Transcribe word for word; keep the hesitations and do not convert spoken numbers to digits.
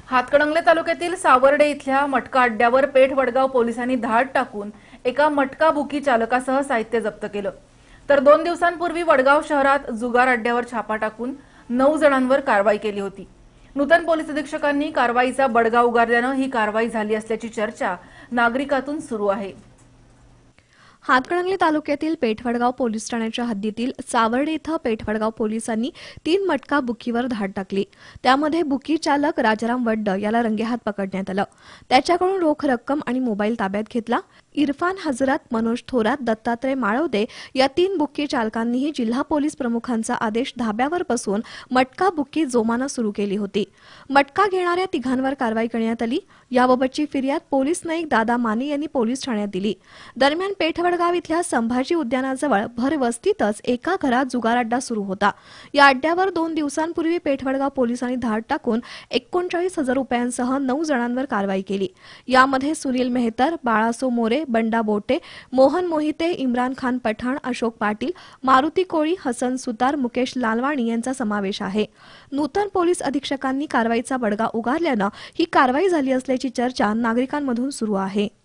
हातकणंगले तालुक्यातील सावर्डे इथल्या मटका अड्ड्यावर पेठ वडगाव पोलिसांनी धाड टाकून एका मटका बुकी चालकासह साहित्य जप्त केलं। तर दोन दिवसांपूर्वी वडगाव शहरात जुगार अड्ड्यावर छापा टाकून नऊ जणांवर कारवाई केली होती। नूतन पोलीस अधीक्षकांनी कारवाईचा बडगा उगारल्यानं ही कारवाई झाली असल्याची चर्चा नागरिकातून सुरू आहे। हातकणंगले तालुक्यातील पेठवडगाव पोलीस ठाण्याच्या हद्दीतील सावर्डे इथं पेठवडगाव पोलिसांनी तीन मटका बुकीवर धाड टाकली। त्यामध्ये बुकी चालक राजाराम वड्ड याला रंगेहात पकडण्यात आलं। त्याच्याकडून रोख रक्कम आणि मोबाईल ताब्यात घेतला। इरफान हजरत, मनोज थोरात, दत्तात्रय माळवदे या तीन बुकी चालकांनीही जिल्हा पोलीस प्रमुखांचा आदेश धाब्यावर बसवून मटका बुकी जोमानं सुरू केली होती। मटका घेणाऱ्या तिघांवर कारवाई करण्यात आली। याबाबतची फिर्याद पोलीस नाईक दादा माने यांनी पोलीस ठाण्यात दिली। दरम्यान पेठवडगाव इथल्या संभाजी उद्यानाजवळ भरवस्तीतच एका घरात जुगार अड्डा सुरू होता। या अड्ड्यावर दोन दिवसांपूर्वी पेठवडगाव पोलिसांनी धाड टाकून एकोणचाळीस हजार रुपयांसह नऊ जणांवर कारवाई केली। यामध्ये सुनील मेहतर, बाळासो मोरे, बंडा बोटे, मोहन मोहिते, इम्रान खान पठाण, अशोक पाटील, मारुती कोळी, हसन सुतार, मुकेश लालवाणी यांचा समावेश आहे। नूतन पोलीस अधीक्षकांनी कारवाईचा बडगा उगारल्यानं ही कारवाई झाली असल्याची चर्चा नागरिकांमधून सुरू आहे।